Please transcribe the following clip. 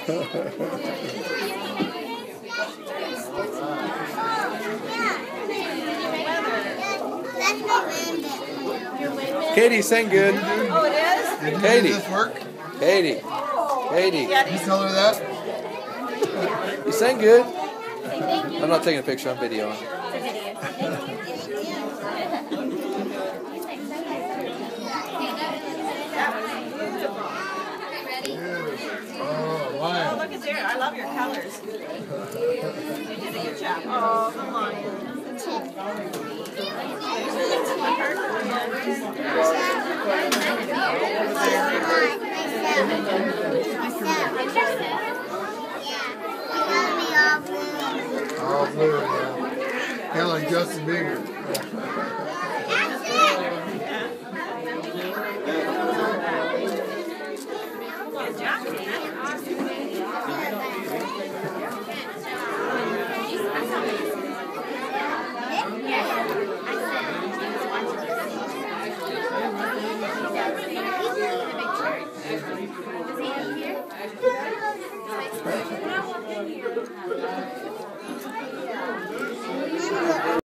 Katie, sang good. Oh, it is? Katie. Does this work? Katie. Katie. You tell her that? You sang good. I'm not taking a picture, I'm videoing. Oh, wow. Oh, look at there. I love your colors. You did a good job. Oh, come on. All blue, yeah. Kind of like Justin Bieber. Good job.